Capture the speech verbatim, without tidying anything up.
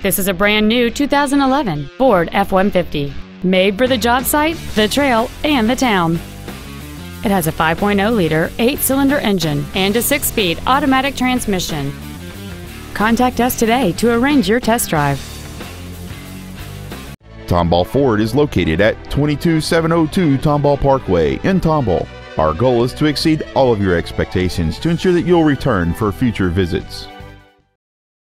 This is a brand new two thousand eleven Ford F one fifty, made for the job site, the trail, and the town. It has a five point oh liter eight-cylinder engine and a six-speed automatic transmission. Contact us today to arrange your test drive. Tomball Ford is located at twenty-two seven oh two Tomball Parkway in Tomball. Our goal is to exceed all of your expectations to ensure that you'll return for future visits.